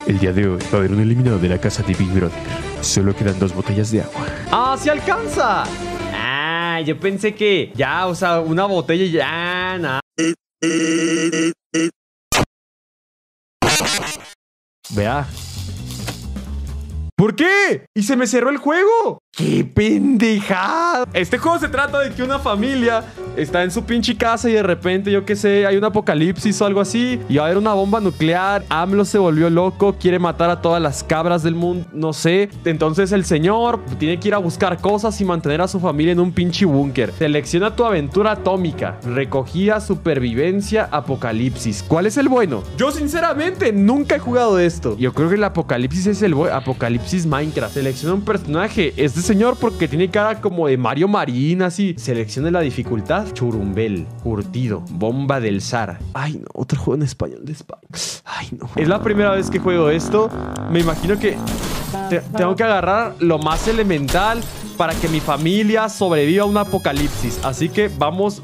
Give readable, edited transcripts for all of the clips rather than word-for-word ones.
El día de hoy va a haber un eliminado de la casa de Big Brother. Solo quedan 2 botellas de agua. ¡Ah, sí alcanza! Ah, yo pensé que ya, o sea, una botella y ya, nada. Vea. ¿Por qué? ¿Y se me cerró el juego? ¡Qué pendejada! Este juego se trata de que una familia está en su pinche casa y de repente, yo qué sé, hay un apocalipsis o algo así y va a haber una bomba nuclear. AMLO se volvió loco, quiere matar a todas las cabras del mundo, no sé. Entonces el señor tiene que ir a buscar cosas y mantener a su familia en un pinche búnker. Selecciona tu aventura atómica. Recogida, supervivencia, apocalipsis. ¿Cuál es el bueno? Yo sinceramente nunca he jugado esto. Yo creo que el apocalipsis es el bueno. Apocalipsis Minecraft. Selecciona un personaje. Este señor porque tiene cara como de Mario Marín, así. Seleccione la dificultad. Churumbel, curtido, bomba del Zar. Ay, no, otro juego en español de España. Ay, no. Es la primera vez que juego esto. Me imagino que tengo que agarrar lo más elemental para que mi familia sobreviva a un apocalipsis. Así que vamos.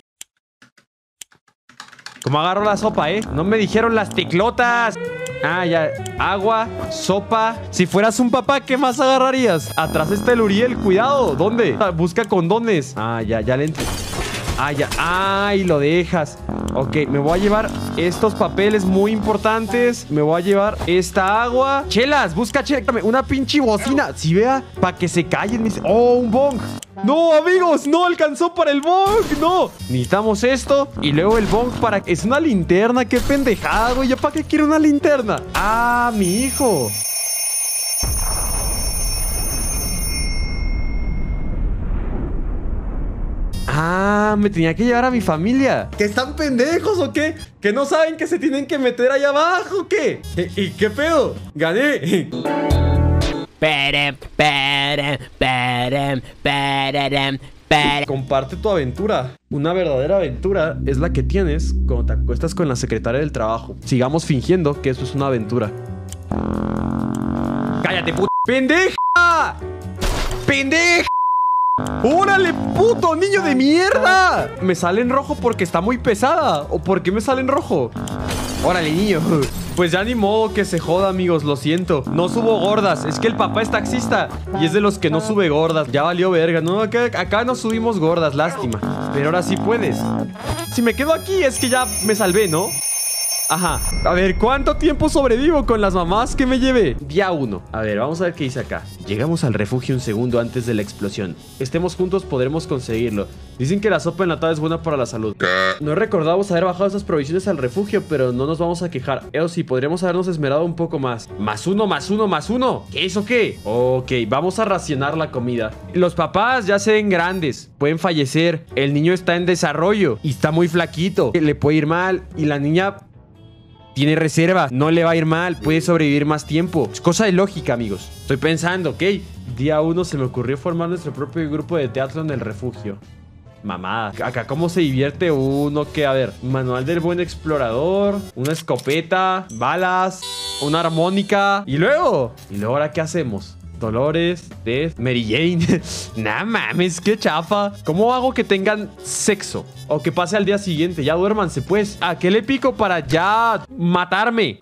¿Cómo agarro la sopa, No me dijeron las ticlotas. Ah, ya. Agua, sopa. Si fueras un papá, ¿qué más agarrarías? Atrás está el Uriel, cuidado. ¿Dónde? Busca condones. Ah, ya le entré. Ah, ya. Ay, lo dejas. Ok, me voy a llevar estos papeles muy importantes. Me voy a llevar esta agua. Chelas, busca chelas. Una pinche bocina. Si vea, para que se callen mis... Oh, un bong. No, amigos, no alcanzó para el bong. No, necesitamos esto. Y luego el bong para... Es una linterna, qué pendejada, güey. ¿Ya para qué quiero una linterna? Ah, mi hijo. Ah, me tenía que llevar a mi familia. ¿Que están pendejos o qué? ¿Que no saben que se tienen que meter ahí abajo o qué? ¿Y qué pedo? Gané. Comparte tu aventura. Una verdadera aventura es la que tienes cuando te acuestas con la secretaria del trabajo. Sigamos fingiendo que esto es una aventura. ¡Cállate, puta! ¡Pendeja! ¡Pendeja! ¡Órale, puto niño de mierda! Me sale en rojo porque está muy pesada. ¿O por qué me sale en rojo? Órale, niño. Pues ya ni modo que se joda, amigos, lo siento. No subo gordas, es que el papá es taxista y es de los que no sube gordas. Ya valió verga, ¿no? Acá no subimos gordas, lástima. Pero ahora sí puedes. Si me quedo aquí es que ya me salvé, ¿no? Ajá. A ver, ¿cuánto tiempo sobrevivo con las mamás que me llevé? Día 1. A ver, vamos a ver qué dice acá. Llegamos al refugio un segundo antes de la explosión. Estemos juntos, podremos conseguirlo. Dicen que la sopa enlatada es buena para la salud. No recordamos haber bajado esas provisiones al refugio, pero no nos vamos a quejar. Eso sí, podríamos habernos esmerado un poco más. ¡Más uno, más uno, más uno! ¿Qué es o qué? Ok, vamos a racionar la comida. Los papás ya se ven grandes, pueden fallecer. El niño está en desarrollo y está muy flaquito. Le puede ir mal y la niña... tiene reserva, no le va a ir mal, puede sobrevivir más tiempo. Es cosa de lógica, amigos. Estoy pensando, ¿ok? Día 1 se me ocurrió formar nuestro propio grupo de teatro en el refugio. Mamada. Acá cómo se divierte uno, que a ver, manual del buen explorador, una escopeta, balas, una armónica. Y luego ¿ahora qué hacemos? Dolores, Death, Mary Jane. Nah, mames, qué chafa. ¿Cómo hago que tengan sexo? O que pase al día siguiente. Ya duérmanse, pues. ¿A qué le pico para ya matarme?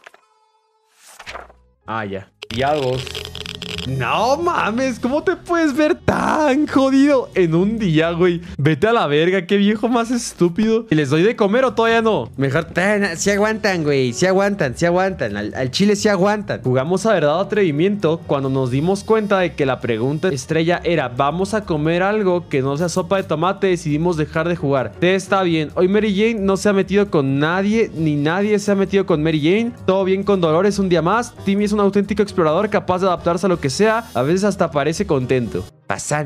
Ah, ya. Día 2. No mames, ¿cómo te puedes ver tan jodido en un día, güey? Vete a la verga, qué viejo más estúpido. ¿Y les doy de comer o todavía no? Mejor... Sí aguantan, güey, sí aguantan. Al chile sí aguantan. Jugamos a verdad o atrevimiento cuando nos dimos cuenta de que la pregunta estrella era: ¿vamos a comer algo que no sea sopa de tomate? Decidimos dejar de jugar. Te está bien. Hoy Mary Jane no se ha metido con nadie, ni nadie se ha metido con Mary Jane. Todo bien con Dolores un día más. Timmy es un auténtico explorador capaz de adaptarse a lo que sea. A veces hasta parece contento. Pasa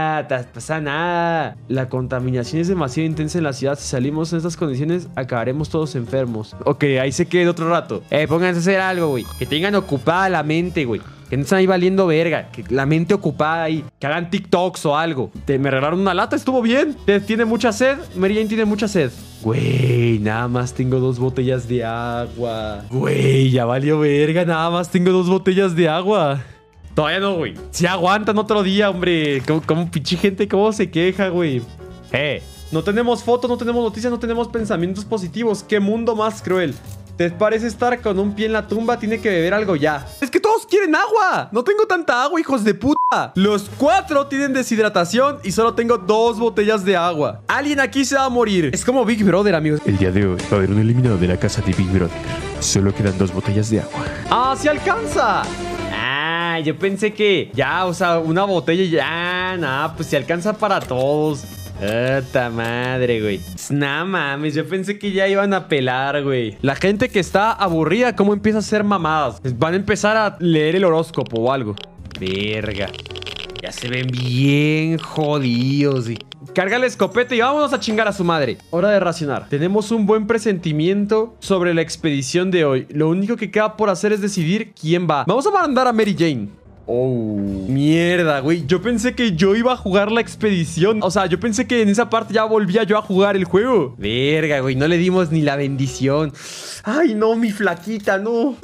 nada. La contaminación es demasiado intensa en la ciudad. Si salimos en estas condiciones, acabaremos todos enfermos. Ok, ahí se queda otro rato. Pónganse a hacer algo, güey. Que tengan ocupada la mente, güey. Que no estén ahí valiendo verga. Que la mente ocupada ahí. Que hagan TikToks o algo. Me regalaron una lata, estuvo bien. ¿Tiene mucha sed? Mary Jane tiene mucha sed. Güey, nada más tengo 2 botellas de agua. Güey, ya valió verga. Nada más tengo 2 botellas de agua. Todavía no, güey. Si aguantan otro día, hombre. ¿Cómo pinche gente? ¿Cómo se queja, güey? No tenemos fotos, no tenemos noticias, no tenemos pensamientos positivos. ¡Qué mundo más cruel! Te parece estar con un pie en la tumba. Tiene que beber algo ya. Es que todos quieren agua. No tengo tanta agua, hijos de puta. Los 4 tienen deshidratación y solo tengo 2 botellas de agua. Alguien aquí se va a morir. Es como Big Brother, amigos. El día de hoy va a haber un eliminado de la casa de Big Brother. Solo quedan 2 botellas de agua. ¡Ah, sí alcanza! Ah, yo pensé que ya, o sea, una botella y ya. Nah, pues se alcanza para todos. ¡Puta madre, güey! Nah, mames, yo pensé que ya iban a pelar, güey. La gente que está aburrida, ¿cómo empieza a hacer mamadas? Van a empezar a leer el horóscopo o algo. Verga. Ya se ven bien jodidos. Carga la escopeta y vámonos a chingar a su madre. Hora de racionar. Tenemos un buen presentimiento sobre la expedición de hoy. Lo único que queda por hacer es decidir quién va. Vamos a mandar a Mary Jane. Oh, mierda, güey. Yo pensé que yo iba a jugar la expedición. O sea, yo pensé que en esa parte ya volvía yo a jugar el juego. Verga, güey. No le dimos ni la bendición. Ay, no, mi flaquita, no.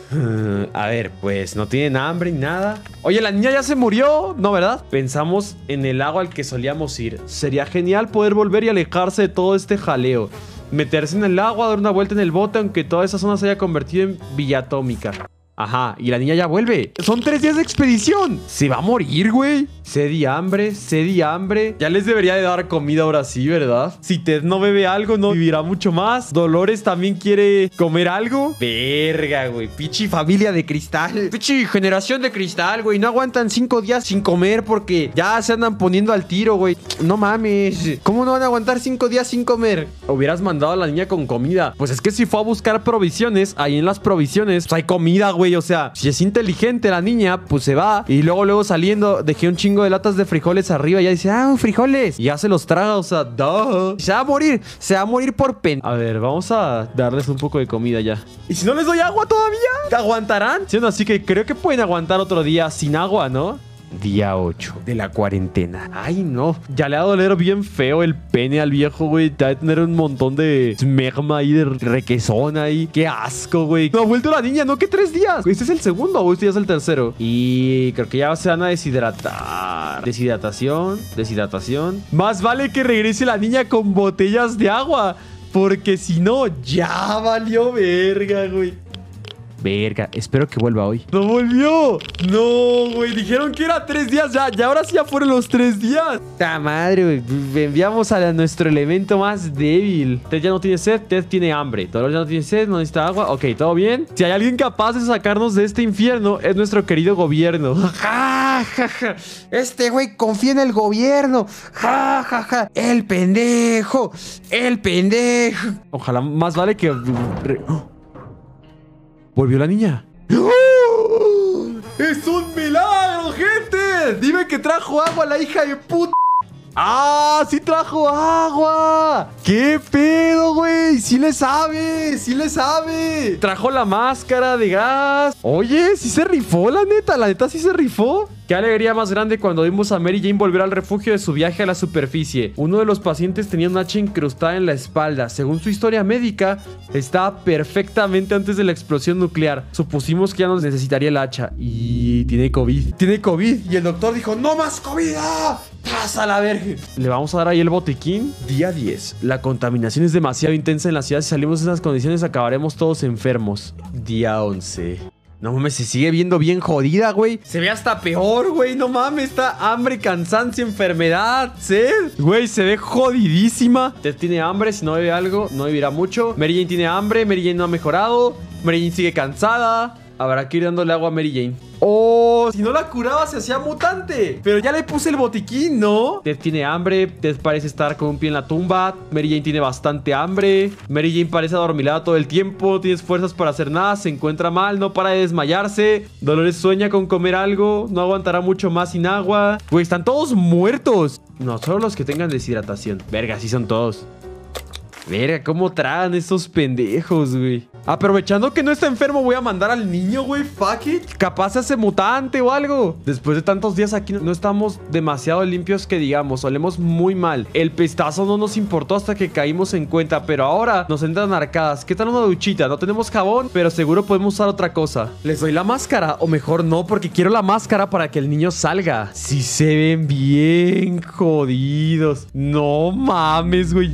A ver, pues no tienen hambre ni nada. Oye, la niña ya se murió, ¿no, verdad? Pensamos en el lago al que solíamos ir. Sería genial poder volver y alejarse de todo este jaleo. Meterse en el agua, dar una vuelta en el bote, aunque toda esa zona se haya convertido en Villa Atómica. Ajá, y la niña ya vuelve. Son 3 días de expedición. Se va a morir, güey. Sed y hambre, sed y hambre. Ya les debería de dar comida ahora sí, ¿verdad? Si Ted no bebe algo, no vivirá mucho más. Dolores también quiere comer algo. Verga, güey. Pichi familia de cristal. Pichi generación de cristal, güey. No aguantan 5 días sin comer porque ya se andan poniendo al tiro, güey. No mames. ¿Cómo no van a aguantar 5 días sin comer? Hubieras mandado a la niña con comida. Pues es que si fue a buscar provisiones, ahí en las provisiones pues hay comida, güey. O sea, si es inteligente la niña, pues se va. Y luego saliendo, dejé un chingo de latas de frijoles arriba. Y ya dice, ah, frijoles. Y ya se los traga, o sea, duh. Se va a morir por pen. A ver, vamos a darles un poco de comida ya. ¿Y si no les doy agua todavía? ¿Aguantarán? Sí, no, así que creo que pueden aguantar otro día sin agua, ¿no? Día 8 de la cuarentena. Ay, no. Ya le va a doler bien feo el pene al viejo, güey. Te va a tener un montón de esmegma ahí, de requesón ahí. Qué asco, güey. No ha vuelto la niña, ¿no? ¿Qué 3 días? ¿Este es el segundo o este ya es el tercero? Y creo que ya se van a deshidratar. Deshidratación. Más vale que regrese la niña con botellas de agua. Porque si no, ya valió verga, güey. Verga, espero que vuelva hoy. ¡No volvió! ¡No, güey! Dijeron que era 3 días ya. Ya ahora sí ya fueron los 3 días. ¡Ta madre, güey! Enviamos a nuestro elemento más débil. Ted ya no tiene sed, Ted tiene hambre. Dolores ya no tiene sed, no necesita agua. Ok, ¿todo bien? Si hay alguien capaz de sacarnos de este infierno, es nuestro querido gobierno. ¡Ja, ja, ja! Este güey confía en el gobierno. ¡Ja, ja, ja! ¡El pendejo! ¡El pendejo! Ojalá más vale que... ¿Volvió la niña? ¡Oh! ¡Es un milagro, gente! Dime que trajo agua la hija de puta. ¡Ah! ¡Sí trajo agua! ¡Qué pedo, güey! ¡Sí le sabe! ¡Sí le sabe! Trajo la máscara de gas. Oye, sí se rifó, la neta sí se rifó. Qué alegría más grande cuando vimos a Mary Jane volver al refugio de su viaje a la superficie. Uno de los pacientes tenía un hacha incrustada en la espalda. Según su historia médica, estaba perfectamente antes de la explosión nuclear. Supusimos que ya no necesitaría el hacha. Y tiene COVID. Tiene COVID. Y el doctor dijo, ¡no más COVID! ¡Pasa la verga! Le vamos a dar ahí el botiquín. Día 10. La contaminación es demasiado intensa en la ciudad. Si salimos de esas condiciones, acabaremos todos enfermos. Día 11. No mames, se sigue viendo bien jodida, güey. Se ve hasta peor, güey. No mames, está hambre, cansancio, enfermedad, sed. Güey, se ve jodidísima. Ted tiene hambre, si no bebe algo, no vivirá mucho. Mary Jane tiene hambre, Mary Jane no ha mejorado. Mary Jane sigue cansada. Habrá que ir dándole agua a Mary Jane. ¡Oh! Si no la curaba se hacía mutante. Pero ya le puse el botiquín, ¿no? Ted tiene hambre. Ted parece estar con un pie en la tumba. Mary Jane tiene bastante hambre. Mary Jane parece adormilada todo el tiempo. No tiene fuerzas para hacer nada. Se encuentra mal. No para de desmayarse. Dolores sueña con comer algo. No aguantará mucho más sin agua. Güey, están todos muertos. No, solo los que tengan deshidratación. Verga, sí son todos. Verga, ¿cómo tragan estos pendejos, güey? Aprovechando que no está enfermo, voy a mandar al niño, güey. Fuck it. Capaz se hace mutante o algo. Después de tantos días aquí no estamos demasiado limpios que digamos. Olemos muy mal. El pestazo no nos importó hasta que caímos en cuenta. Pero ahora nos entran arcadas. ¿Qué tal una duchita? No tenemos jabón, pero seguro podemos usar otra cosa. ¿Les doy la máscara? O mejor no, porque quiero la máscara para que el niño salga. Sí se ven bien jodidos. No mames, güey.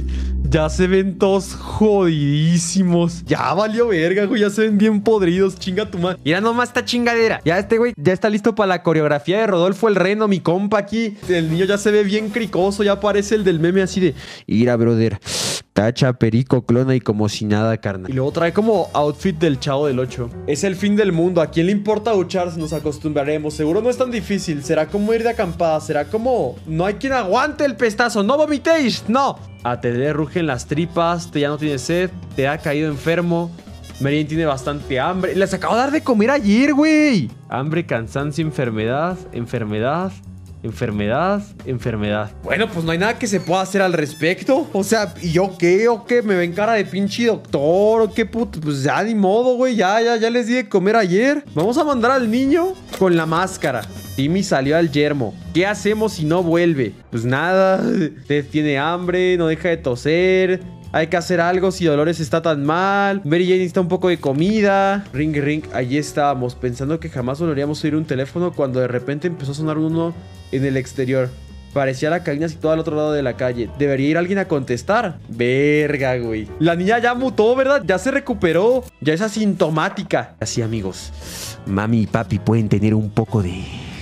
Ya se ven todos jodidísimos. Ya valió verga, güey. Ya se ven bien podridos. Chinga tu madre. Mira nomás esta chingadera. Ya este güey ya está listo para la coreografía de Rodolfo el Reno, mi compa aquí. El niño ya se ve bien cricoso. Ya parece el del meme así de... Mira, brother. Tacha, perico, clona y como si nada, carnal. Y luego trae como outfit del Chavo del 8. Es el fin del mundo. ¿A quién le importa ducharse? Nos acostumbraremos. Seguro no es tan difícil. Será como ir de acampada. Será como... No hay quien aguante el pestazo. ¡No vomitéis! ¡No! A Ted le rugen las tripas. Te ya no tiene sed. Te ha caído enfermo. Mary Jane tiene bastante hambre. Les acabo de dar de comer ayer, güey. Hambre, cansancio, enfermedad. Enfermedad. Enfermedad. Bueno, pues no hay nada que se pueda hacer al respecto. O sea, ¿y yo qué? ¿O qué? ¿Me ven cara de pinche doctor? ¿O qué puto? Pues ya ni modo, güey. Ya les di de comer ayer. Vamos a mandar al niño con la máscara. Timmy salió al yermo. ¿Qué hacemos si no vuelve? Pues nada. Ted tiene hambre, no deja de toser. Hay que hacer algo si Dolores está tan mal. Mary Jane necesita un poco de comida. Ring, ring. Allí estábamos pensando que jamás volveríamos a oír un teléfono cuando de repente empezó a sonar uno en el exterior. Parecía la cabina situada al otro lado de la calle. Debería ir alguien a contestar. Verga, güey. La niña ya mutó, ¿verdad? Ya se recuperó. Ya es asintomática. Así, amigos. Mami y papi pueden tener un poco de...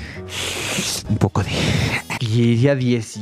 Día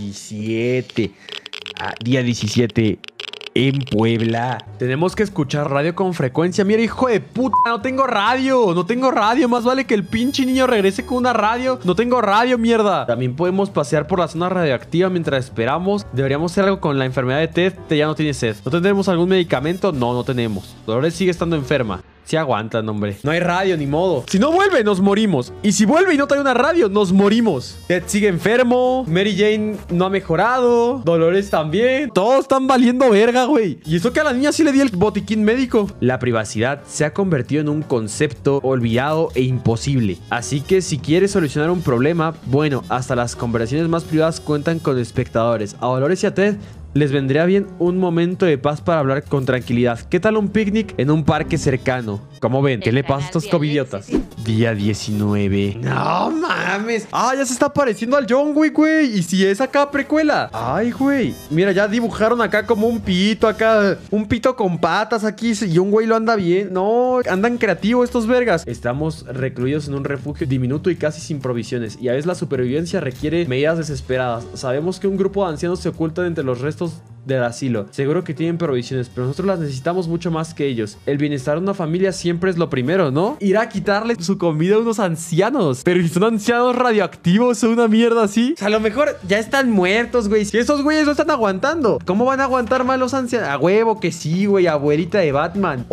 17. Día 17... en Puebla. Tenemos que escuchar radio con frecuencia. Mira, hijo de puta, no tengo radio. No tengo radio. Más vale que el pinche niño regrese con una radio. No tengo radio, mierda. También podemos pasear por la zona radioactiva mientras esperamos. Deberíamos hacer algo con la enfermedad de Ted. Ted ya no tiene sed. ¿No tendremos algún medicamento? No, no tenemos. Dolores sigue estando enferma. Sí aguantan, hombre. No hay radio, ni modo. Si no vuelve, nos morimos. Y si vuelve y no trae una radio, nos morimos. Ted sigue enfermo. Mary Jane no ha mejorado. Dolores también. Todos están valiendo verga, güey. Y eso que a la niña sí le di el botiquín médico. La privacidad se ha convertido en un concepto olvidado e imposible. Así que si quieres solucionar un problema, bueno, hasta las conversaciones más privadas cuentan con espectadores. A Dolores y a Ted les vendría bien un momento de paz para hablar con tranquilidad. ¿Qué tal un picnic en un parque cercano? ¿Cómo ven? ¿Qué le pasa a estos covidiotas? Día 19. No mames. Ah, ya se está pareciendo al John Wick, güey. ¿Y si es acá precuela? Ay, güey. Mira, ya dibujaron acá como un pito acá. Un pito con patas aquí. Y un güey lo anda bien. No, andan creativos estos vergas. Estamos recluidos en un refugio diminuto y casi sin provisiones. Y a veces la supervivencia requiere medidas desesperadas. Sabemos que un grupo de ancianos se ocultan entre los restos del asilo. Seguro que tienen provisiones, pero nosotros las necesitamos mucho más que ellos. El bienestar de una familia siempre es lo primero, ¿no? Ir a quitarle su comida a unos ancianos. Pero si son ancianos radioactivos o una mierda así, o sea, a lo mejor ya están muertos, güey. Si esos güeyes no están aguantando, ¿cómo van a aguantar más los ancianos? A huevo que sí, güey. Abuelita de Batman.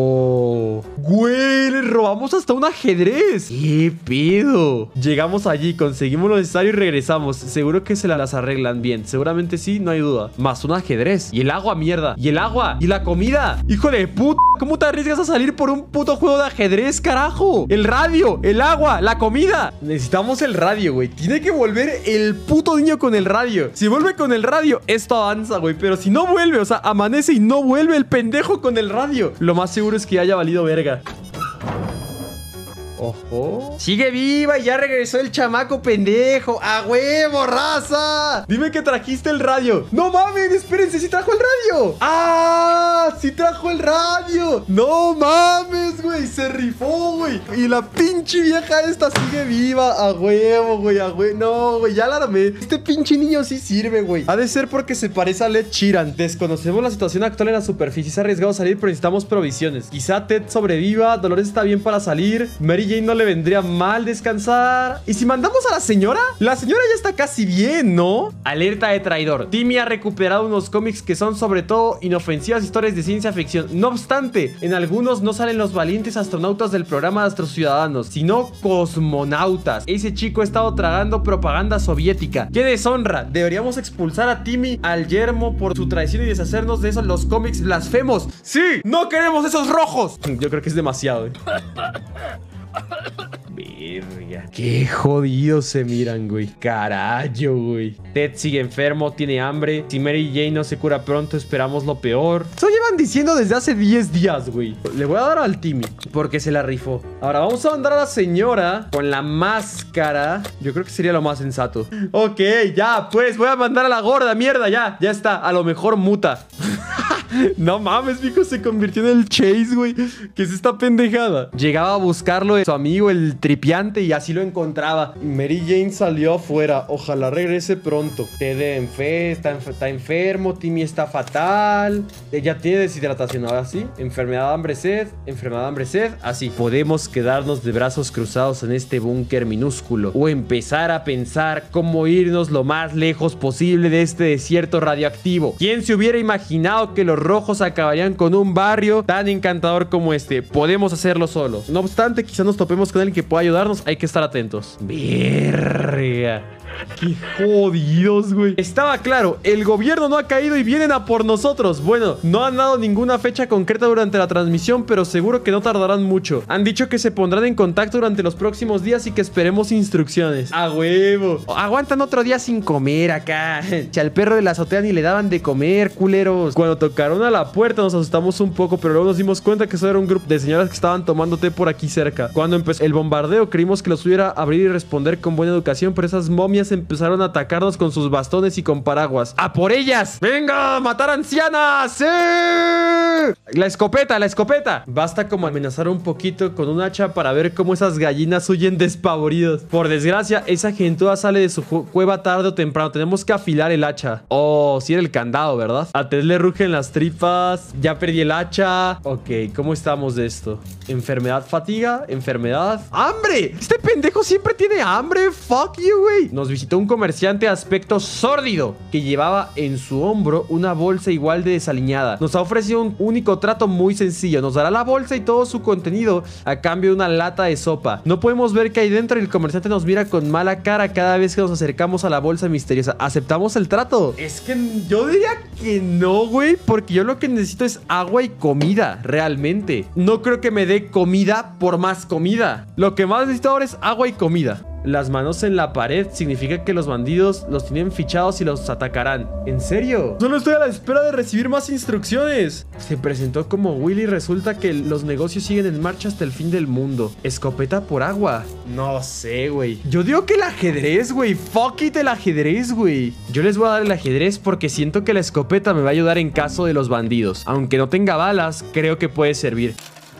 Oh, güey, les robamos hasta un ajedrez. ¿Qué pedo? Llegamos allí, conseguimos lo necesario y regresamos. Seguro que se las arreglan bien. Seguramente sí, no hay duda. Más un ajedrez. Y el agua, mierda. Y el agua. Y la comida. Hijo de puta. ¿Cómo te arriesgas a salir por un puto juego de ajedrez, carajo? El radio, el agua, la comida. Necesitamos el radio, güey. Tiene que volver el puto niño con el radio. Si vuelve con el radio, esto avanza, güey. Pero si no vuelve, o sea, amanece y no vuelve el pendejo con el radio, lo más seguro es que haya valido verga. Ojo. Sigue viva y ya regresó el chamaco pendejo. ¡A huevo, raza! Dime que trajiste el radio. ¡No mames! Espérense, ¿sí trajo el radio? ¡Ah! ¡Sí trajo el radio! ¡No mames, güey! Se rifó, güey. Y la pinche vieja esta sigue viva. ¡A huevo, güey! ¡A huevo! No, güey, ya la armé. Este pinche niño sí sirve, güey. Ha de ser porque se parece a Led Sheeran. Desconocemos la situación actual en la superficie. Es arriesgado salir, pero necesitamos provisiones. Quizá Ted sobreviva. Dolores está bien para salir. Mary Jane no le vendría mal descansar. ¿Y si mandamos a la señora? La señora ya está casi bien, ¿no? Alerta de traidor. Timmy ha recuperado unos cómics que son sobre todo inofensivas historias de ciencia ficción. No obstante, en algunos no salen los valientes astronautas del programa de Astrociudadanos, sino cosmonautas. Ese chico ha estado tragando propaganda soviética. ¡Qué deshonra! Deberíamos expulsar a Timmy al yermo por su traición y deshacernos de esos los cómics blasfemos. ¡Sí! ¡No queremos esos rojos! Yo creo que es demasiado, Verga. Qué jodidos se miran, güey. Carayo, güey. Ted sigue enfermo, tiene hambre. Si Mary Jane no se cura pronto, esperamos lo peor. Eso llevan diciendo desde hace 10 días, güey. Le voy a dar al Timmy porque se la rifó. Ahora vamos a mandar a la señora con la máscara. Yo creo que sería lo más sensato. Ok, ya, pues voy a mandar a la gorda, mierda, ya. Ya está, a lo mejor muta. No mames, mijo, se convirtió en el Chase, güey. ¿Qué es esta pendejada? Llegaba a buscarlo su amigo, el tripiante, y así lo encontraba. Mary Jane salió afuera. Ojalá regrese pronto. Ted está enfermo. Timmy está fatal. Ella tiene deshidratación. Ahora sí. Enfermedad, hambre, sed. Enfermedad, hambre, sed. Así. Podemos quedarnos de brazos cruzados en este búnker minúsculo. O empezar a pensar cómo irnos lo más lejos posible de este desierto radioactivo. ¿Quién se hubiera imaginado que los rojos acabarían con un barrio tan encantador como este? Podemos hacerlo solos. No obstante, quizás nos topemos con alguien que pueda ayudarnos. Hay que estar atentos. Verga. Qué jodidos, güey. Estaba claro, el gobierno no ha caído y vienen a por nosotros. Bueno, no han dado ninguna fecha concreta durante la transmisión, pero seguro que no tardarán mucho. Han dicho que se pondrán en contacto durante los próximos días y que esperemos instrucciones. ¡A huevo! Aguantan otro día sin comer acá. Si al perro de la azotea ni le daban de comer, culeros. Cuando tocaron a la puerta nos asustamos un poco, pero luego nos dimos cuenta que eso era un grupo de señoras que estaban tomando té por aquí cerca. Cuando empezó el bombardeo, creímos que los hubiera abrir y responder con buena educación, pero esas momias empezaron a atacarnos con sus bastones y con paraguas. ¡A por ellas! ¡Venga! ¡Matar ancianas! ¡Sí! La escopeta, la escopeta. Basta como amenazar un poquito con un hacha para ver cómo esas gallinas huyen despavoridas. Por desgracia, esa gentuza sale de su cueva tarde o temprano. Tenemos que afilar el hacha. Oh, sí era el candado, ¿verdad? A Ted le rugen las tripas. Ya perdí el hacha. Ok, ¿cómo estamos de esto? Enfermedad, fatiga, enfermedad. ¡Hambre! Este pendejo siempre tiene hambre. Fuck you, güey. Nos visitó un comerciante de aspecto sórdido que llevaba en su hombro una bolsa igual de desaliñada. Nos ha ofrecido un único trato muy sencillo. Nos dará la bolsa y todo su contenido a cambio de una lata de sopa. No podemos ver qué hay dentro y el comerciante nos mira con mala cara cada vez que nos acercamos a la bolsa misteriosa. ¿Aceptamos el trato? Es que yo diría que no, güey, porque yo lo que necesito es agua y comida, realmente. No creo que me dé comida por más comida. Lo que más necesito ahora es agua y comida. Las manos en la pared significa que los bandidos los tienen fichados y los atacarán. ¿En serio? Solo estoy a la espera de recibir más instrucciones. Se presentó como Willy y resulta que los negocios siguen en marcha hasta el fin del mundo. Escopeta por agua. No sé, güey. Yo digo que el ajedrez, güey. Fuck it, el ajedrez, güey. Yo les voy a dar el ajedrez porque siento que la escopeta me va a ayudar en caso de los bandidos. Aunque no tenga balas, creo que puede servir.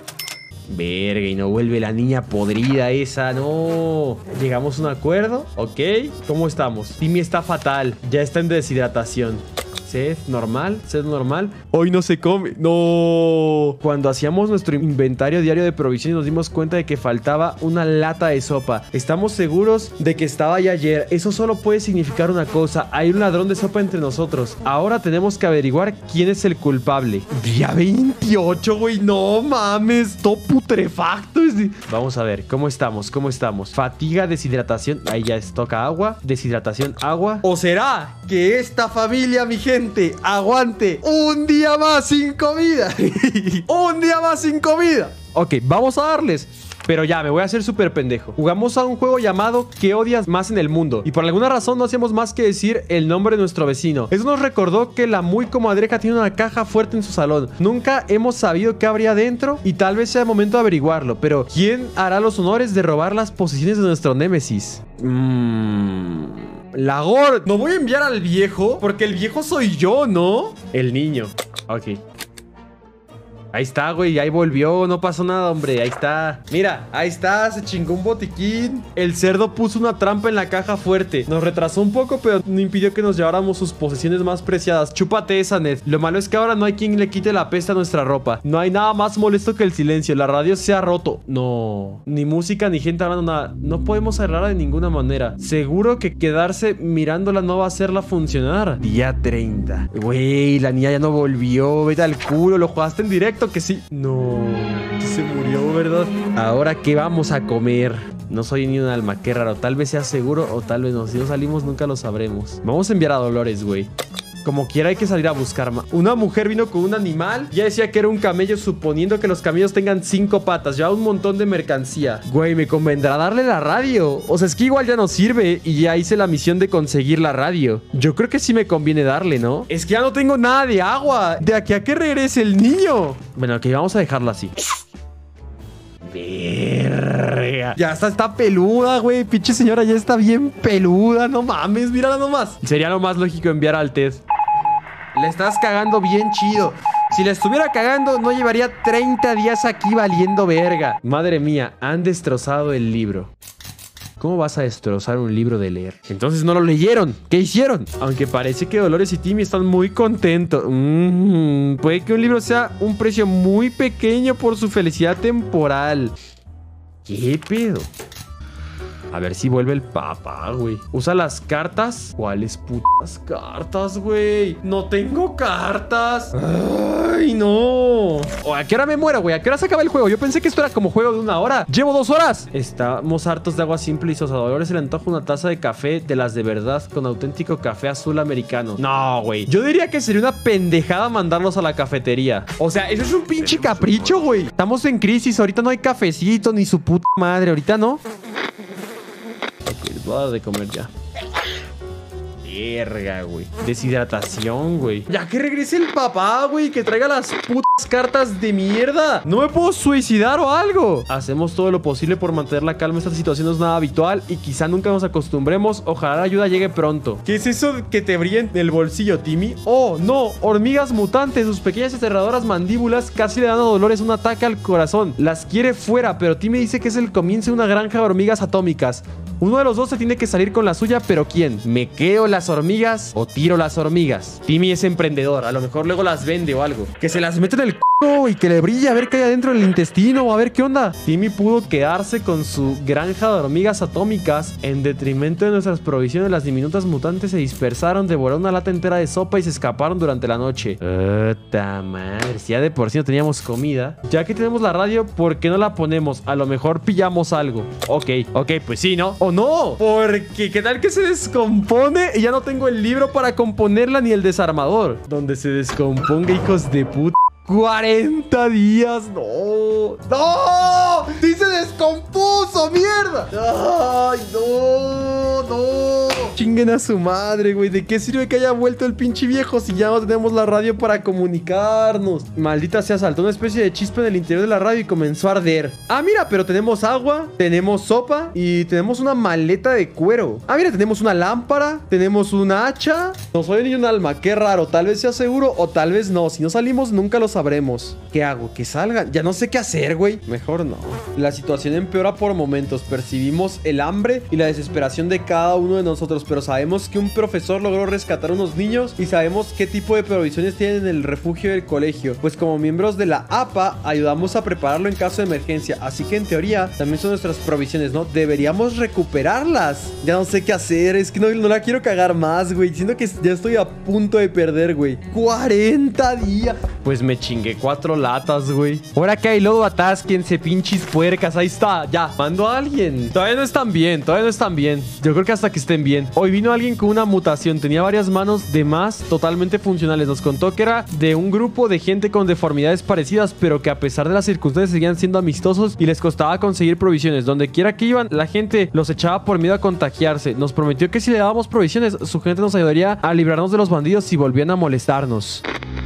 Verga, y no vuelve la niña podrida esa, no. Llegamos a un acuerdo, ok. ¿Cómo estamos? Timmy está fatal, ya está en deshidratación. Sed normal, sed normal. Hoy no se come, no. Cuando hacíamos nuestro inventario diario de provisiones nos dimos cuenta de que faltaba una lata de sopa. Estamos seguros de que estaba ahí ayer. Eso solo puede significar una cosa: hay un ladrón de sopa entre nosotros. Ahora tenemos que averiguar quién es el culpable. Día 28, güey, no mames. Todo putrefacto. Vamos a ver, ¿cómo estamos? ¿Cómo estamos? Fatiga, deshidratación. Ahí ya toca agua. Deshidratación, agua. ¿O será que esta familia, mi gente, aguante un día más sin comida? Un día más sin comida. Ok, vamos a darles. Pero ya, me voy a hacer súper pendejo. Jugamos a un juego llamado ¿Qué odias más en el mundo? Y por alguna razón no hacíamos más que decir el nombre de nuestro vecino. Eso nos recordó que la muy comadreja tiene una caja fuerte en su salón. Nunca hemos sabido qué habría dentro y tal vez sea momento de averiguarlo. Pero ¿quién hará los honores de robar las posesiones de nuestro némesis? La gorda. No voy a enviar al viejo porque el viejo soy yo, ¿no? El niño. Ok. Ahí está, güey, ahí volvió, no pasó nada, hombre, ahí está. Mira, ahí está, se chingó un botiquín. El cerdo puso una trampa en la caja fuerte. Nos retrasó un poco, pero no impidió que nos lleváramos sus posesiones más preciadas. Chúpate esa, Ned. Lo malo es que ahora no hay quien le quite la peste a nuestra ropa. No hay nada más molesto que el silencio. La radio se ha roto. No, ni música, ni gente hablando nada. No podemos cerrarla de ninguna manera. Seguro que quedarse mirándola no va a hacerla funcionar. Día 30. Güey, la niña ya no volvió. Vete al culo, lo jugaste en directo. Que sí. No, se murió, ¿verdad? Ahora, ¿qué vamos a comer? No soy ni un alma, qué raro. Tal vez sea seguro o tal vez no. Si no salimos, nunca lo sabremos. Vamos a enviar a Dolores, güey. Como quiera hay que salir a buscar más. Una mujer vino con un animal. Ya decía que era un camello, suponiendo que los camellos tengan 5 patas. Lleva un montón de mercancía. Güey, me convendrá darle la radio. O sea, es que igual ya no sirve. Y ya hice la misión de conseguir la radio. Yo creo que sí me conviene darle, ¿no? Es que ya no tengo nada de agua. De aquí a que regrese el niño. Bueno, ok, vamos a dejarlo así. Verga. Ya está peluda, güey. Pinche señora ya está bien peluda. No mames, mírala nomás. Sería lo más lógico enviar al Ted. Le estás cagando bien chido. Si le estuviera cagando, no llevaría 30 días aquí valiendo verga. Madre mía, han destrozado el libro. ¿Cómo vas a destrozar un libro de leer? Entonces no lo leyeron. ¿Qué hicieron? Aunque parece que Dolores y Timmy están muy contentos. Puede que un libro sea un precio muy pequeño por su felicidad temporal. ¿Qué pedo? A ver si vuelve el papá, güey. Usa las cartas. ¿Cuáles putas cartas, güey? No tengo cartas. Ay, no. ¿A qué hora me muero, güey? ¿A qué hora se acaba el juego? Yo pensé que esto era como juego de 1 hora. Llevo 2 horas. Estamos hartos de agua simple y sosa. A Dolores se le antoja una taza de café de las de verdad con auténtico café azul americano. No, güey. Yo diría que sería una pendejada mandarlos a la cafetería. O sea, eso es un pinche capricho, güey. Estamos en crisis. Ahorita no hay cafecito ni su puta madre. Ahorita no. Voy a dar de comer ya. Verga, güey. Deshidratación, güey. Ya que regrese el papá, güey. Que traiga las putas cartas de mierda. No me puedo suicidar o algo. Hacemos todo lo posible por mantener la calma. Esta situación no es nada habitual y quizá nunca nos acostumbremos. Ojalá la ayuda llegue pronto. ¿Qué es eso que te brilla en el bolsillo, Timmy? Oh, no. Hormigas mutantes. Sus pequeñas y aterradoras mandíbulas casi le dan a Dolores un ataque al corazón. Las quiere fuera, pero Timmy dice que es el comienzo de una granja de hormigas atómicas. Uno de los dos se tiene que salir con la suya, pero ¿quién? ¿Me quedo las hormigas o tiro las hormigas? Timmy es emprendedor, a lo mejor luego las vende o algo. Que se las mete en el culo y que le brille a ver qué hay adentro del intestino o a ver qué onda. Timmy pudo quedarse con su granja de hormigas atómicas en detrimento de nuestras provisiones. Las diminutas mutantes se dispersaron, devoraron una lata entera de sopa y se escaparon durante la noche. ¡Puta madre! Si ya de por sí no teníamos comida. Ya que tenemos la radio, ¿por qué no la ponemos? A lo mejor pillamos algo. Ok, pues sí, ¿no? ¡Oh, no! Porque ¿qué tal que se descompone y ya no tengo el libro para componerla ni el desarmador? Donde se descomponga, hijos de puta. 40 días, no. ¡No! ¡Sí se descompuso, mierda! ¡Ay, no! Chinguen a su madre, güey. ¿De qué sirve que haya vuelto el pinche viejo si ya no tenemos la radio para comunicarnos? Maldita sea, saltó una especie de chispa en el interior de la radio y comenzó a arder. Ah, mira, pero tenemos agua, tenemos sopa y tenemos una maleta de cuero. Ah, mira, tenemos una lámpara, tenemos un hacha. No soy ni un alma, qué raro. Tal vez sea seguro o tal vez no. Si no salimos, nunca lo sabremos. ¿Qué hago? ¿Que salgan? Ya no sé qué hacer, güey. Mejor no. La situación empeora por momentos. Percibimos el hambre y la desesperación de cada uno de nosotros, pero sabemos que un profesor logró rescatar a unos niños y sabemos qué tipo de provisiones tienen en el refugio del colegio. Pues como miembros de la APA, ayudamos a prepararlo en caso de emergencia. Así que en teoría, también son nuestras provisiones, ¿no? Deberíamos recuperarlas. Ya no sé qué hacer. Es que no la quiero cagar más, güey. Siento que ya estoy a punto de perder, güey. 40 días. Pues me chingué 4 latas, güey. Ahora que hay lodo, atásquense, pinches puercas. Ahí está, ya. Mando a alguien. Todavía no están bien, Yo creo que hasta que estén bien. Hoy vino alguien con una mutación. Tenía varias manos de más totalmente funcionales. Nos contó que era de un grupo de gente con deformidades parecidas, pero que a pesar de las circunstancias seguían siendo amistosos y les costaba conseguir provisiones. Donde quiera que iban, la gente los echaba por miedo a contagiarse. Nos prometió que si le dábamos provisiones, su gente nos ayudaría a librarnos de los bandidos si volvían a molestarnos.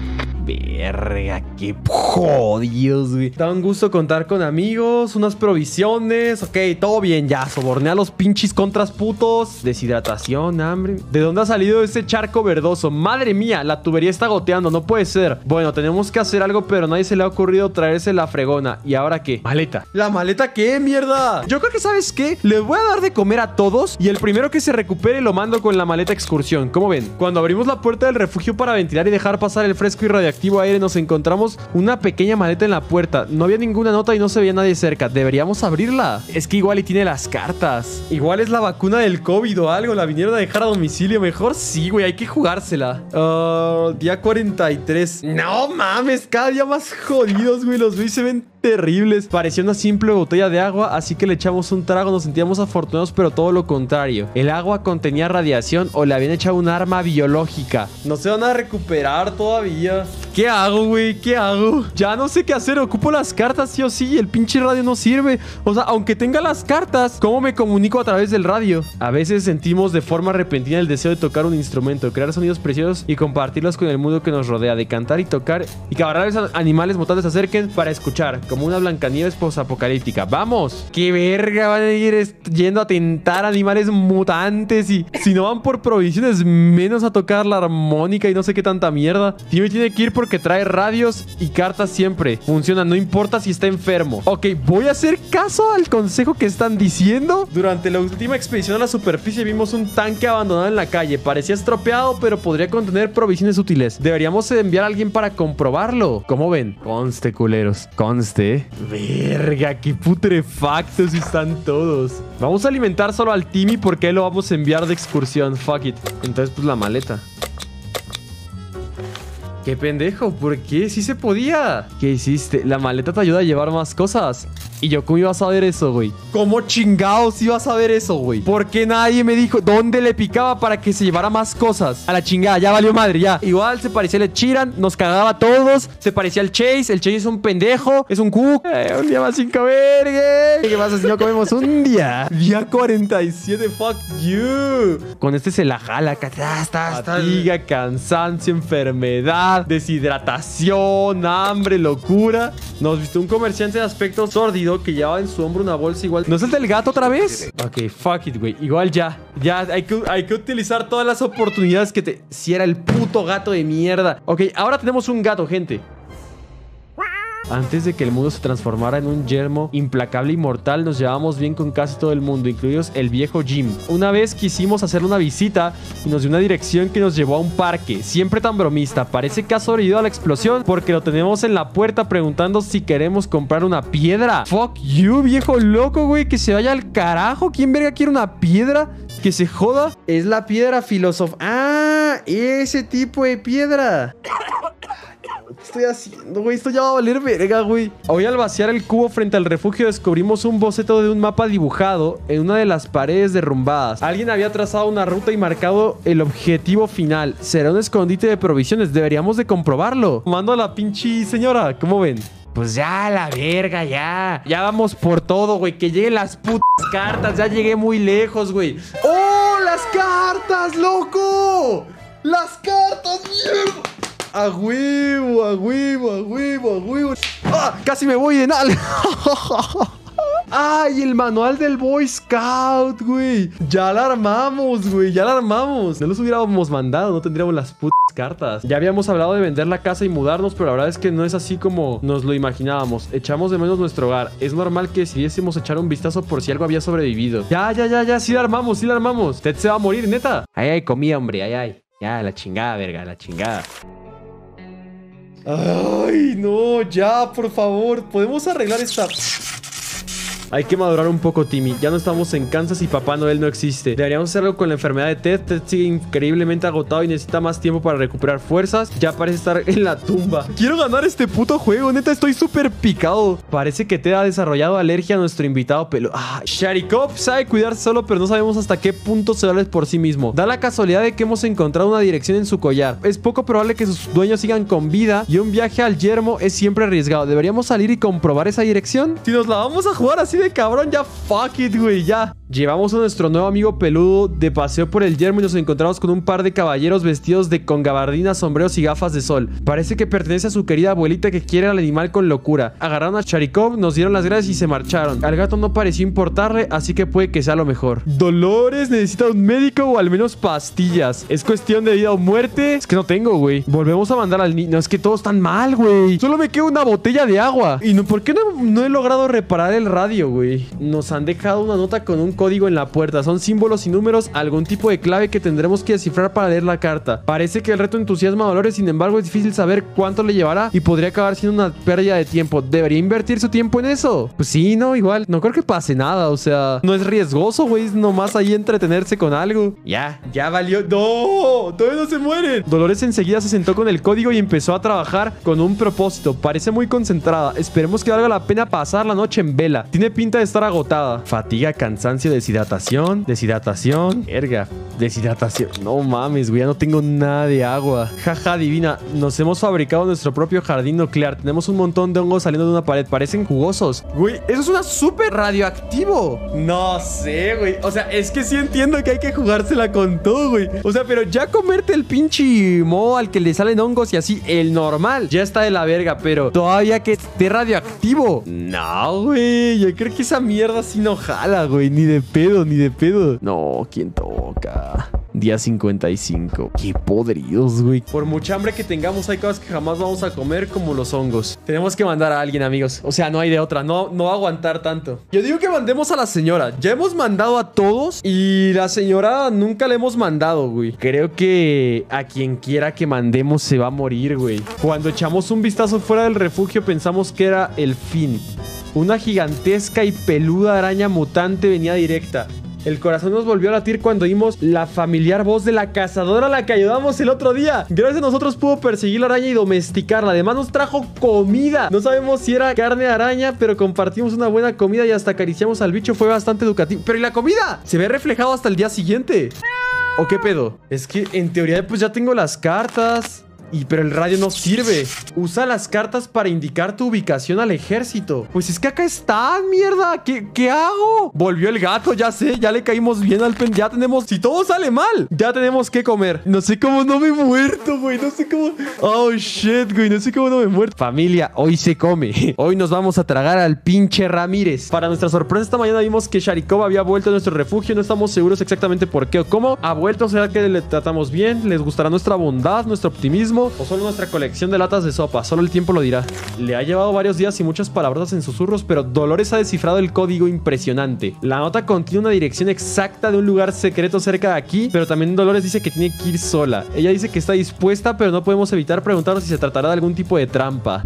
Verga, qué jodidos, güey. Da un gusto contar con amigos, unas provisiones. Ok, todo bien, ya. Soborné a los pinches contras putos. Deshidratación, hambre. ¿De dónde ha salido ese charco verdoso? Madre mía, la tubería está goteando, no puede ser. Bueno, tenemos que hacer algo, pero a nadie se le ha ocurrido traerse la fregona. ¿Y ahora qué? Maleta. ¿La maleta qué, mierda? Yo creo que, ¿sabes qué? Les voy a dar de comer a todos y el primero que se recupere lo mando con la maleta excursión. ¿Cómo ven? Cuando abrimos la puerta del refugio para ventilar y dejar pasar el fresco y radiactivo aire, nos encontramos una pequeña maleta en la puerta. No había ninguna nota y no se veía nadie cerca. Deberíamos abrirla. Es que igual y tiene las cartas. Igual es la vacuna del COVID o algo. La vinieron a dejar a domicilio. Mejor sí, güey. Hay que jugársela. Día 43. No mames, cada día más jodidos, güey. Los veis se ven terribles. Parecía una simple botella de agua, así que le echamos un trago. Nos sentíamos afortunados, pero todo lo contrario. El agua contenía radiación o le habían echado un arma biológica. No se van a recuperar todavía. ¿Qué hago, güey? ¿Qué hago? Ya no sé qué hacer. Ocupo las cartas sí o sí. El pinche radio no sirve. O sea, aunque tenga las cartas, ¿cómo me comunico a través del radio? A veces sentimos de forma repentina el deseo de tocar un instrumento, crear sonidos preciosos y compartirlos con el mundo que nos rodea, de cantar y tocar y que varios animales mutantes se acerquen para escuchar, como una Blancanieves posapocalíptica. ¡Vamos! ¡Qué verga! Van a ir yendo a tentar animales mutantes y si no van por provisiones, menos a tocar la armónica y no sé qué tanta mierda. Timmy tiene que ir porque trae radios y cartas siempre. Funciona, no importa si está enfermo. Ok, voy a hacer caso al consejo que están diciendo. Durante la última expedición a la superficie vimos un tanque abandonado en la calle. Parecía estropeado, pero podría contener provisiones útiles. Deberíamos enviar a alguien para comprobarlo. ¿Cómo ven? Conste, culeros. Conste. Verga, qué putrefactos están todos. Vamos a alimentar solo al Timmy porque lo vamos a enviar de excursión. Fuck it. Entonces, pues la maleta. ¡Qué pendejo! ¿Por qué? ¡Sí se podía! ¿Qué hiciste? La maleta te ayuda a llevar más cosas. ¿Y yo cómo iba a saber eso, güey? ¿Cómo chingados iba a saber eso, güey? ¿Por qué nadie me dijo dónde le picaba para que se llevara más cosas? A la chingada, ya valió madre, ya. Igual se parecía al Chiran, nos cagaba a todos. Se parecía al Chase. El Chase es un pendejo, es un cook. Un día más sin comer, ¿qué pasa si no comemos un día? Día 47, fuck you. Con este se la jala. Fatiga, cansancio, enfermedad, deshidratación, hambre, locura. Nos viste un comerciante de aspecto sórdido que llevaba en su hombro una bolsa igual. ¿No es el del gato otra vez? Ok, fuck it, güey. Igual ya. Ya, hay que utilizar todas las oportunidades que te... Si era el puto gato de mierda. Ok, ahora tenemos un gato, gente. Antes de que el mundo se transformara en un yermo implacable y mortal, nos llevábamos bien con casi todo el mundo, incluidos el viejo Jim. Una vez quisimos hacerle una visita y nos dio una dirección que nos llevó a un parque, siempre tan bromista. Parece que ha sobrevivido a la explosión porque lo tenemos en la puerta preguntando si queremos comprar una piedra. Fuck you, viejo loco, güey, que se vaya al carajo. ¿Quién verga quiere una piedra? Que se joda. Es la piedra filosofal. Ah, ese tipo de piedra. ¿Qué estoy haciendo, güey? Esto ya va a valer verga, güey. Hoy al vaciar el cubo frente al refugio descubrimos un boceto de un mapa dibujado en una de las paredes derrumbadas. Alguien había trazado una ruta y marcado el objetivo final. Será un escondite de provisiones. Deberíamos de comprobarlo. Mando a la pinche señora. ¿Cómo ven? Pues ya, la verga, ya. Ya vamos por todo, güey. Que lleguen las putas cartas. Ya llegué muy lejos, güey. ¡Oh, las cartas, loco! ¡Las cartas, mierda! A huevo, a huevo, a huevo, a huevo. ¡Ah! Casi me voy de nada. ¡Ay, el manual del Boy Scout, güey! Ya la armamos, güey. Ya la armamos. No los hubiéramos mandado, no tendríamos las putas cartas. Ya habíamos hablado de vender la casa y mudarnos, pero la verdad es que no es así como nos lo imaginábamos. Echamos de menos nuestro hogar. Es normal que decidiésemos echar un vistazo por si algo había sobrevivido. Ya. Sí la armamos, sí la armamos. Ted se va a morir, neta. Ay, comida, hombre. Ay. Ya, la chingada, verga, la chingada. Ay, no, ya, por favor. ¿Podemos arreglar esta...? Hay que madurar un poco, Timmy. Ya no estamos en Kansas y Papá Noel no existe. Deberíamos hacerlo con la enfermedad de Ted. Ted sigue increíblemente agotado y necesita más tiempo para recuperar fuerzas. Ya parece estar en la tumba. Quiero ganar este puto juego. Neta, estoy súper picado. Parece que Ted ha desarrollado alergia a nuestro invitado pelo. Sharikov sabe cuidarse solo, pero no sabemos hasta qué punto se vale por sí mismo. Da la casualidad de que hemos encontrado una dirección en su collar. Es poco probable que sus dueños sigan con vida y un viaje al yermo es siempre arriesgado. ¿Deberíamos salir y comprobar esa dirección? Si nos la vamos a jugar así de cabrón, ya fuck it, güey, ya. Llevamos a nuestro nuevo amigo peludo de paseo por el yermo y nos encontramos con un par de caballeros vestidos con gabardinas, sombreros y gafas de sol. Parece que pertenece a su querida abuelita que quiere al animal con locura. Agarraron a Sharikov, nos dieron las gracias y se marcharon. Al gato no pareció importarle, así que puede que sea lo mejor. Dolores necesita un médico o al menos pastillas. Es cuestión de vida o muerte. Es que no tengo, güey. Volvemos a mandar al niño. No, es que todos están mal, güey. Solo me queda una botella de agua. ¿Y no, por qué no he logrado reparar el radio? extraño, güey. Nos han dejado una nota con un código en la puerta. Son símbolos y números, algún tipo de clave que tendremos que descifrar para leer la carta. Parece que el reto entusiasma a Dolores, sin embargo es difícil saber cuánto le llevará y podría acabar siendo una pérdida de tiempo. ¿Debería invertir su tiempo en eso? Pues sí, no, igual. No creo que pase nada, o sea, no es riesgoso, güey. Es nomás ahí entretenerse con algo. Ya valió. ¡No! ¡Todavía no se mueren! Dolores enseguida se sentó con el código y empezó a trabajar con un propósito. Parece muy concentrada. Esperemos que valga la pena pasar la noche en vela. Tiene pinta de estar agotada. Fatiga, cansancio, deshidratación. Deshidratación. Verga. Deshidratación. No mames, güey. Ya no tengo nada de agua. Jaja, divina. Nos hemos fabricado nuestro propio jardín nuclear. Tenemos un montón de hongos saliendo de una pared. Parecen jugosos. Güey, eso es una súper radioactivo. No sé, güey. O sea, es que sí entiendo que hay que jugársela con todo, güey. O sea, pero ya comerte el pinche moho al que le salen hongos y así, el normal, ya está de la verga. Pero todavía que esté radioactivo. No, güey. Yo creo que esa mierda sí no jala, güey. Ni de pedo, ni de pedo. No, ¿quién toca? Día 55. Qué podridos, güey. Por mucha hambre que tengamos, hay cosas que jamás vamos a comer, como los hongos. Tenemos que mandar a alguien, amigos. O sea, no hay de otra. No va a aguantar tanto. Yo digo que mandemos a la señora. Ya hemos mandado a todos y la señora nunca le hemos mandado, güey. Creo que a quien quiera que mandemos se va a morir, güey. Cuando echamos un vistazo fuera del refugio, pensamos que era el fin. Una gigantesca y peluda araña mutante venía directa. El corazón nos volvió a latir cuando oímos la familiar voz de la cazadora a la que ayudamos el otro día. Gracias a nosotros pudo perseguir la araña y domesticarla. Además nos trajo comida. No sabemos si era carne de araña, pero compartimos una buena comida y hasta acariciamos al bicho. Fue bastante educativo. ¿Pero y la comida? Se ve reflejado hasta el día siguiente. ¿O qué pedo? Es que en teoría pues ya tengo las cartas. Pero el radio no sirve. Usa las cartas para indicar tu ubicación al ejército. Pues es que acá están, mierda. ¿Qué hago? Volvió el gato, ya sé. Ya le caímos bien al pen. Ya tenemos... Si todo sale mal, ya tenemos que comer. No sé cómo no me he muerto, güey. No sé cómo... Oh, shit, güey. No sé cómo no me he muerto. Familia, hoy se come. Hoy nos vamos a tragar al pinche Ramírez. Para nuestra sorpresa, esta mañana vimos que Sharikov había vuelto a nuestro refugio. No estamos seguros exactamente por qué o cómo. Ha vuelto. ¿Será que le tratamos bien? ¿Les gustará nuestra bondad, nuestro optimismo? ¿O solo nuestra colección de latas de sopa? Solo el tiempo lo dirá. Le ha llevado varios días y muchas palabras en susurros, pero Dolores ha descifrado el código impresionante. La nota contiene una dirección exacta de un lugar secreto cerca de aquí, pero también Dolores dice que tiene que ir sola. Ella dice que está dispuesta, pero no podemos evitar preguntarnos si se tratará de algún tipo de trampa.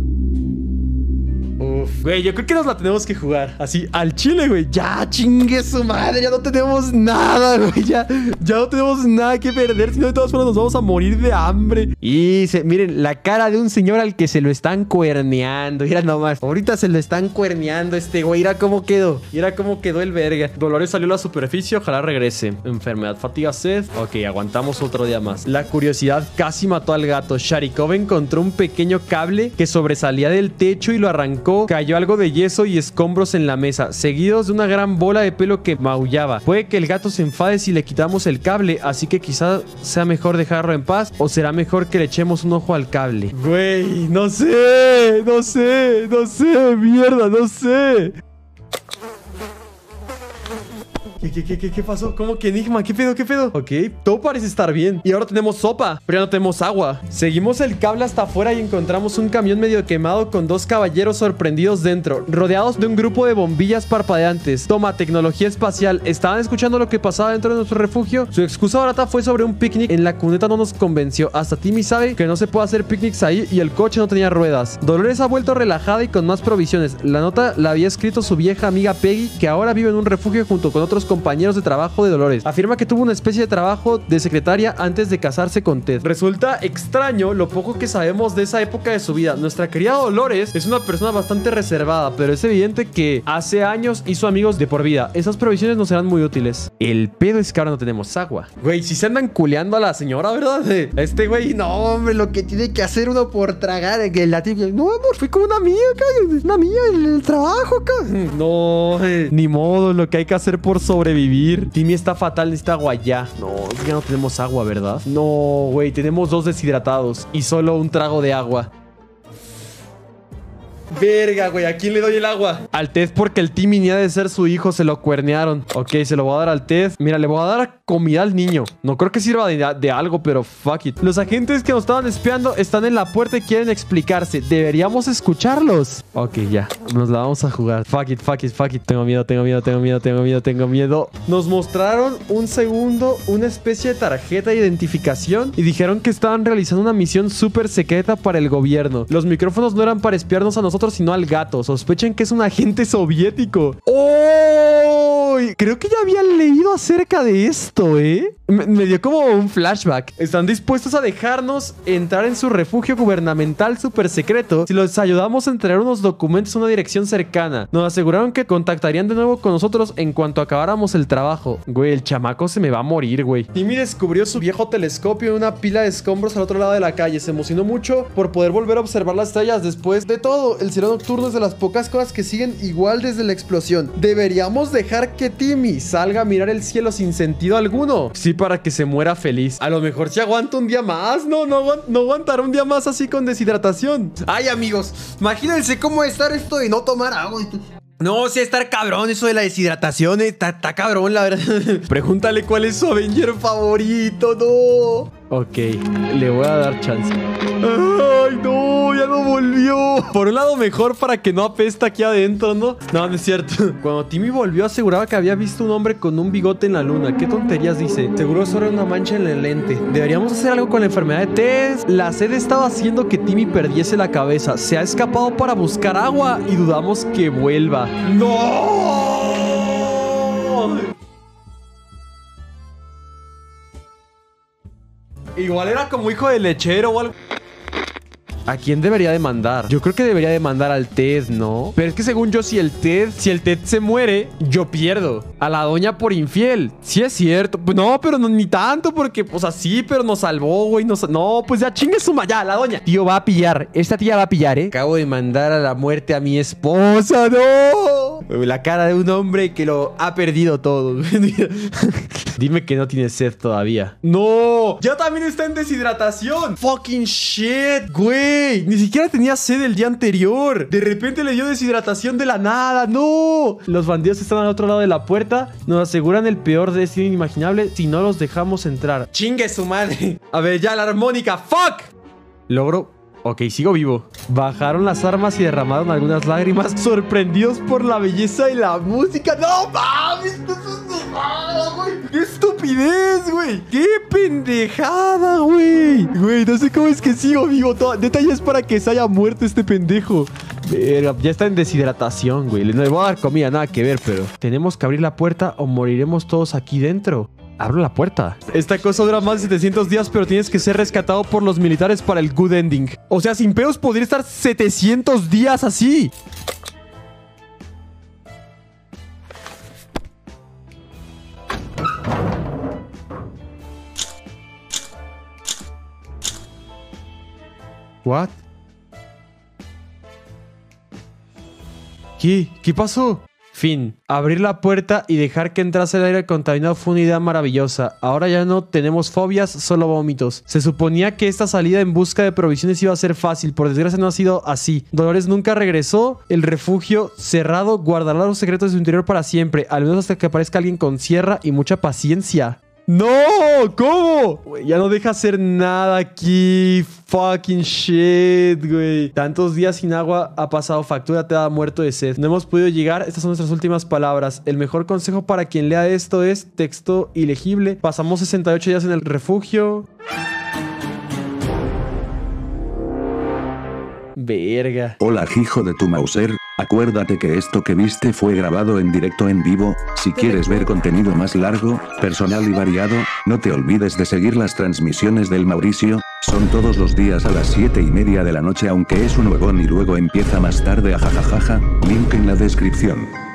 Uf, güey, yo creo que nos la tenemos que jugar así, al chile, güey. Ya, chingue su madre, ya no tenemos nada, güey. Ya no tenemos nada que perder. Si no, de todas formas nos vamos a morir de hambre. Y miren, la cara de un señor al que se lo están cuerneando. Mira nomás, ahorita se lo están cuerneando este güey. Mira cómo quedó. Mira cómo quedó el verga. Dolores salió a la superficie, ojalá regrese. Enfermedad, fatiga, sed. Ok, aguantamos otro día más. La curiosidad casi mató al gato. Sharikov encontró un pequeño cable que sobresalía del techo y lo arrancó. Cayó algo de yeso y escombros en la mesa, seguidos de una gran bola de pelo que maullaba. Puede que el gato se enfade si le quitamos el cable, así que quizá sea mejor dejarlo en paz, o será mejor que le echemos un ojo al cable. Güey, no sé, mierda, no sé. ¿Qué pasó? ¿Cómo que enigma? ¿Qué pedo? Ok, todo parece estar bien. Y ahora tenemos sopa, pero ya no tenemos agua. Seguimos el cable hasta afuera y encontramos un camión medio quemado con dos caballeros sorprendidos dentro, rodeados de un grupo de bombillas parpadeantes. Toma, tecnología espacial. ¿Estaban escuchando lo que pasaba dentro de nuestro refugio? Su excusa barata fue sobre un picnic. En la cuneta no nos convenció. Hasta Timmy sabe que no se puede hacer picnics ahí y el coche no tenía ruedas. Dolores ha vuelto relajada y con más provisiones. La nota la había escrito su vieja amiga Peggy, que ahora vive en un refugio junto con otros compañeros de trabajo de Dolores. Afirma que tuvo una especie de trabajo de secretaria antes de casarse con Ted. Resulta extraño lo poco que sabemos de esa época de su vida. Nuestra querida Dolores es una persona bastante reservada, pero es evidente que hace años hizo amigos de por vida. Esas provisiones nos serán muy útiles. El pedo es que ahora no tenemos agua. Güey, si se andan culeando a la señora, ¿verdad? Este güey, no, hombre, lo que tiene que hacer uno por tragar. No, amor, fui con una amiga, el trabajo, acá. No, ni modo, lo que hay que hacer por sobrevivir. Timmy está fatal, necesita agua ya. No, ya no tenemos agua, ¿verdad? No, güey, tenemos 2 deshidratados y solo un trago de agua. Verga, güey, ¿a quién le doy el agua? Al Ted, porque el Timmy ni ha de ser su hijo, se lo cuernearon. Ok, se lo voy a dar al Ted. Mira, le voy a dar comida al niño. No creo que sirva de algo, pero fuck it. Los agentes que nos estaban espiando están en la puerta y quieren explicarse. Deberíamos escucharlos. Ok, ya, nos la vamos a jugar. Fuck it, fuck it, fuck it. Tengo miedo, tengo miedo, tengo miedo, tengo miedo, tengo miedo. Nos mostraron un segundo una especie de tarjeta de identificación y dijeron que estaban realizando una misión súper secreta para el gobierno. Los micrófonos no eran para espiarnos a nosotros, sino al gato. Sospechan que es un agente soviético. ¡Oh! Creo que ya había leído acerca de esto, ¿eh? Me dio como un flashback. Están dispuestos a dejarnos entrar en su refugio gubernamental súper secreto si los ayudamos a entregar unos documentos a una dirección cercana. Nos aseguraron que contactarían de nuevo con nosotros en cuanto acabáramos el trabajo. Güey, el chamaco se me va a morir, güey. Timmy descubrió su viejo telescopio en una pila de escombros al otro lado de la calle. Se emocionó mucho por poder volver a observar las estrellas. Después de todo, el cielo nocturno es de las pocas cosas que siguen igual desde la explosión. Deberíamos dejar que Timmy salga a mirar el cielo sin sentido alguno. Sí, para que se muera feliz. A lo mejor si aguanta un día más. No aguantará un día más así con deshidratación. Ay, amigos, imagínense cómo estar esto de no tomar agua. No, sí, estar cabrón eso de la deshidratación. Está cabrón, la verdad. Pregúntale cuál es su Avenger favorito, no. Ok, le voy a dar chance. ¡Ay, no! ¡Ya no volvió! Por un lado mejor para que no apesta aquí adentro, ¿no? No, no es cierto. Cuando Timmy volvió aseguraba que había visto un hombre con un bigote en la luna. ¿Qué tonterías dice? Seguro solo era una mancha en el lente. Deberíamos hacer algo con la enfermedad de Tess. La sed estaba haciendo que Timmy perdiese la cabeza. Se ha escapado para buscar agua y dudamos que vuelva. ¡No! Igual era como hijo de lechero o algo. ¿A quién debería demandar? Yo creo que debería demandar al Ted, ¿no? Pero es que según yo, si el Ted se muere, yo pierdo. A la doña por infiel. Sí es cierto. Pues no, pero no, ni tanto porque, pues así, pero nos salvó, güey. No, pues ya chingue su ya, la doña. Tío va a pillar. Esta tía va a pillar, ¿eh? Acabo de mandar a la muerte a mi esposa, ¡no! La cara de un hombre que lo ha perdido todo. Dime que no tiene sed todavía. ¡No! ¡Ya también está en deshidratación! ¡Fucking shit, güey! Ni siquiera tenía sed el día anterior. De repente le dio deshidratación de la nada. ¡No! Los bandidos están al otro lado de la puerta. Nos aseguran el peor destino inimaginable si no los dejamos entrar. ¡Chingue su madre! A ver, ya la armónica. ¡Fuck! Logro... Ok, sigo vivo. Bajaron las armas y derramaron algunas lágrimas, sorprendidos por la belleza y la música. ¡No mames! ¡Esto es una mamada, güey! ¡Qué estupidez, güey! ¡Qué pendejada, güey! Güey, no sé cómo es que sigo vivo. Detalles para que se haya muerto este pendejo. Verga, ya está en deshidratación, güey. Le voy a dar comida, nada que ver, pero... Tenemos que abrir la puerta o moriremos todos aquí dentro. Abro la puerta. Esta cosa dura más de 700 días, pero tienes que ser rescatado por los militares para el good ending. O sea, sin pedos podría estar 700 días así. ¿What? ¿Qué pasó? Fin. Abrir la puerta y dejar que entrase el aire contaminado fue una idea maravillosa. Ahora ya no tenemos fobias, solo vómitos. Se suponía que esta salida en busca de provisiones iba a ser fácil. Por desgracia no ha sido así. Dolores nunca regresó. El refugio cerrado guardará los secretos de su interior para siempre. Al menos hasta que aparezca alguien con sierra y mucha paciencia. ¡No! ¿Cómo? Wey, ya no deja hacer nada aquí. Fucking shit, güey. Tantos días sin agua ha pasado factura, te ha muerto de sed. No hemos podido llegar. Estas son nuestras últimas palabras. El mejor consejo para quien lea esto es texto ilegible. Pasamos 68 días en el refugio. Verga. Hola, hijo de tu Mauser. Acuérdate que esto que viste fue grabado en directo en vivo. Si quieres ver contenido más largo, personal y variado, no te olvides de seguir las transmisiones del Mauricio. Son todos los días a las 7:30 de la noche, aunque es un huevón y luego empieza más tarde, ajajajaja. Link en la descripción.